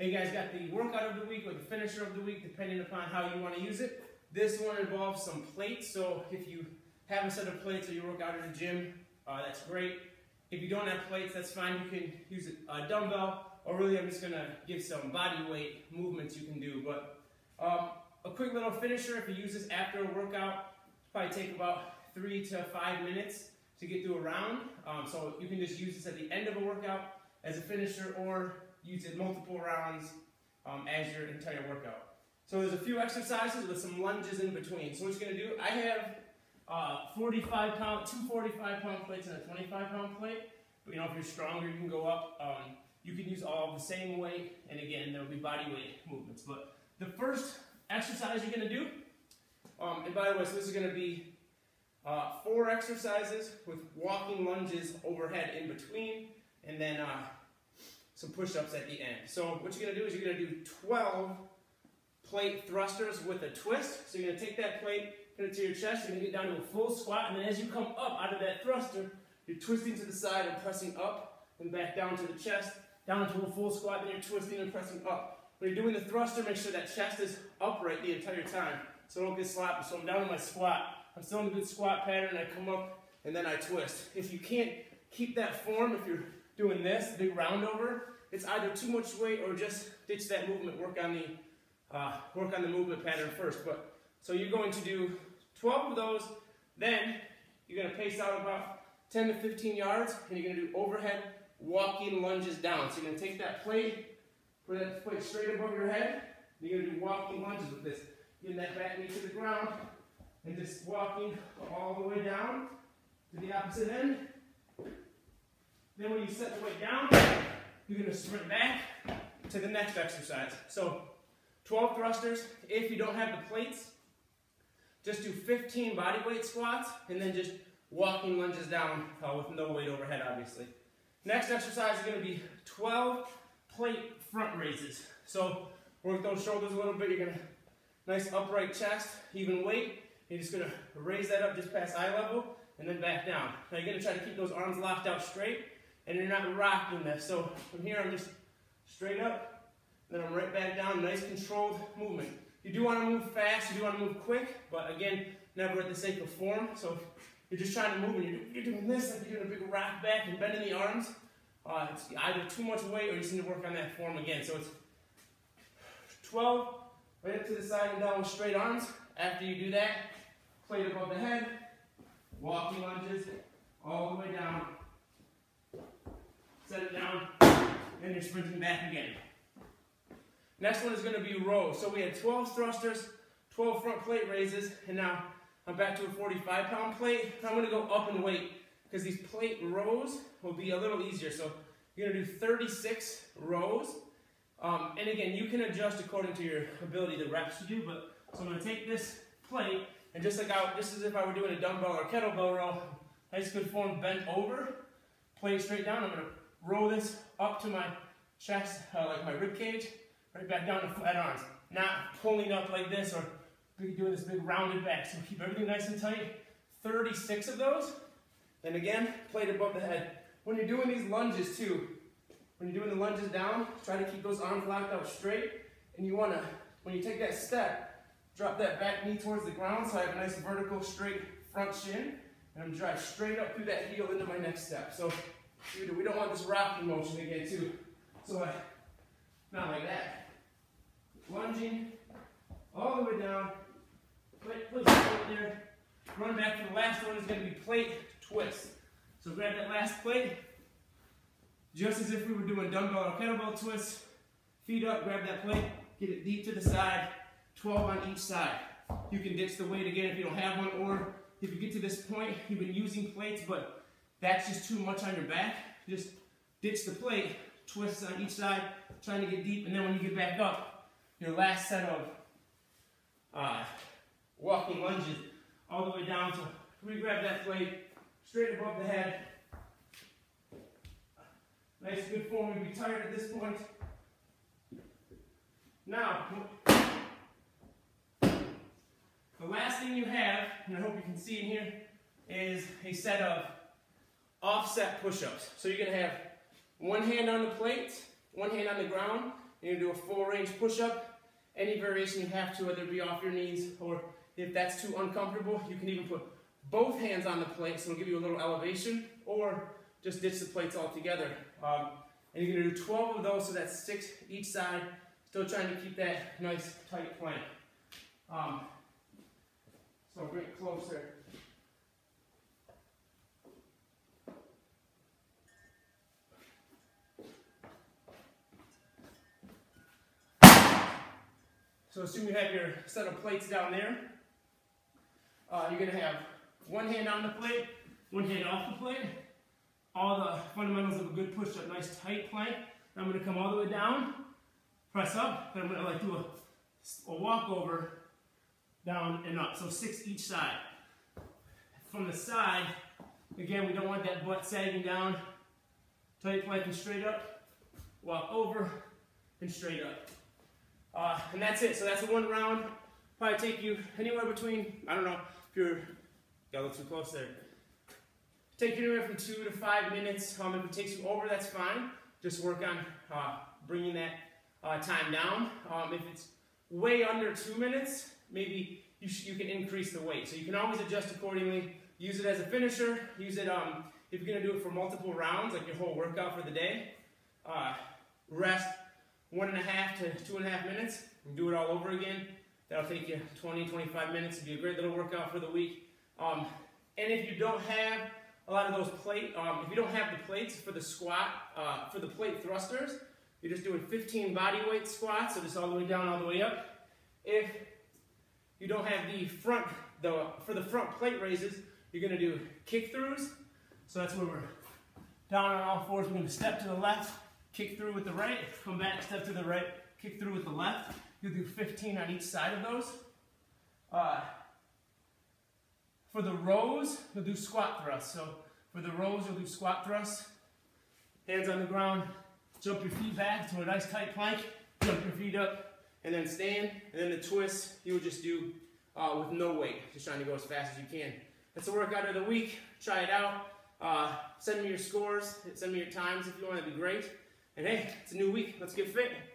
And you guys got the workout of the week or the finisher of the week, depending upon how you want to use it. This one involves some plates, so if you have a set of plates or you work out at a gym, that's great. If you don't have plates, that's fine. You can use a dumbbell, or really I'm just going to give some body weight movements you can do. But a quick little finisher, if you use this after a workout, probably take about 3 to 5 minutes to get through a round. So you can just use this at the end of a workout as a finisher, or use it multiple rounds as your entire workout. So there's a few exercises with some lunges in between. So what you're going to do, I have 45-pound, 2 45-pound plates and a 25-pound plate. But if you're stronger, you can go up. You can use all the same weight, and again, there will be body weight movements. But the first exercise you're going to do, and by the way, so this is going to be 4 exercises with walking lunges overhead in between, and then some push-ups at the end. So what you're going to do is you're going to do 12 plate thrusters with a twist. So you're going to take that plate, put it to your chest, you're going to get down to a full squat, and then as you come up out of that thruster, you're twisting to the side and pressing up, and back down to the chest, down to a full squat, then you're twisting and pressing up. When you're doing the thruster, make sure that chest is upright the entire time, so don't get sloppy. So I'm down in my squat, I'm still in a good squat pattern, I come up, and then I twist. If you can't keep that form, if you're doing this, big round over, it's either too much weight or just ditch that movement, work on the movement pattern first. But so you're going to do 12 of those, then you're going to pace out about 10 to 15 yards, and you're going to do overhead walking lunges down. So you're going to take that plate, put that plate straight above your head, and you're going to do walking lunges with this. Getting that back knee to the ground, and just walking all the way down to the opposite end. Then when you set the weight down, you're going to sprint back to the next exercise. So 12 thrusters. If you don't have the plates, just do 15 body weight squats, and then just walking lunges down with no weight overhead, obviously. Next exercise is going to be 12 plate front raises. So work those shoulders a little bit. You're going to nice upright chest, even weight. You're just going to raise that up just past eye level, and then back down. Now you're going to try to keep those arms locked out straight, and you're not rocking this. So from here, I'm just straight up, and then I'm right back down. Nice controlled movement. You do want to move fast, you do want to move quick, but again, never at the sake of form. So if you're just trying to move and you're doing this, like you're doing a big rock back and bending the arms, it's either too much weight or you just need to work on that form again. So it's 12, right up to the side and down with straight arms. After you do that, plate above the head, walking lunges, all the way down. Set it down, and you're sprinting back again. Next one is going to be rows. So we had 12 thrusters, 12 front plate raises, and now I'm back to a 45-pound plate. I'm going to go up in weight because these plate rows will be a little easier. So you're going to do 36 rows. And again, you can adjust according to your ability, the reps you do. But so I'm going to take this plate, and just as if I were doing a dumbbell or kettlebell row, nice good form, bent over, plate straight down. I'm going to roll this up to my chest, like my rib cage, right back down to flat arms. Not pulling up like this or doing this big rounded back. So keep everything nice and tight. 36 of those. Then again, plate above the head. When you're doing these lunges too, when you're doing the lunges down, try to keep those arms locked out straight. And you want to, when you take that step, drop that back knee towards the ground so I have a nice vertical straight front shin. And I'm drive straight up through that heel into my next step. So we don't want this rocking motion again too. So not like that. Lunging all the way down. Place it right there. Run back to the last one is going to be plate twist. So grab that last plate. Just as if we were doing dumbbell or kettlebell twists. Feet up, grab that plate, get it deep to the side. 12 on each side. You can ditch the weight again if you don't have one, or if you get to this point, you've been using plates, but that's just too much on your back. Just ditch the plate, twists on each side, trying to get deep, and then when you get back up, your last set of walking lunges all the way down. So re-grab that plate, straight above the head. Nice good form. You'll be tired at this point. Now, the last thing you have, and I hope you can see in here, is a set of offset push-ups. So you're going to have one hand on the plate, one hand on the ground, You're gonna do a full range push-up. Any variation you have to, whether it be off your knees, or if that's too uncomfortable, you can even put both hands on the plate, so it'll give you a little elevation, or just ditch the plates altogether. And you're gonna do 12 of those, so that's 6 each side, still trying to keep that nice tight plank. So bring it closer. So assume you have your set of plates down there. You're going to have one hand on the plate, one hand off the plate. All the fundamentals of a good push-up, nice tight plank. I'm going to come all the way down, press up, and I'm going to like do a walkover down and up. So 6 each side. From the side, again, we don't want that butt sagging down. Tight plank and straight up. Walk over and straight up. And that's it. So that's a 1 round. Probably take you anywhere between, I don't know, if you're, got a little too close there. Take you anywhere from 2 to 5 minutes. If it takes you over, that's fine. Just work on bringing that time down. If it's way under 2 minutes, maybe you can increase the weight. So you can always adjust accordingly. Use it as a finisher. Use it if you're going to do it for multiple rounds, like your whole workout for the day. Rest 1.5 to 2.5 minutes, and do it all over again. That'll take you 20, 25 minutes. It'll be a great little workout for the week. And if you don't have a lot of those if you don't have the plates for the squat, for the plate thrusters, you're just doing 15 body weight squats, so just all the way down, all the way up. If you don't have for the front plate raises, you're gonna do kick throughs. So that's where we're down on all fours. We're gonna step to the left, kick through with the right, come back, step to the right, kick through with the left. You'll do 15 on each side of those. For the rows, you'll do squat thrusts. So for the rows, you'll do squat thrusts. Hands on the ground, jump your feet back to a nice tight plank, jump your feet up, and then stand. And then the twist, you would just do with no weight, just trying to go as fast as you can. That's the workout of the week. Try it out. Send me your scores, send me your times if you want, that'd be great. And hey, it's a new week, let's get fit.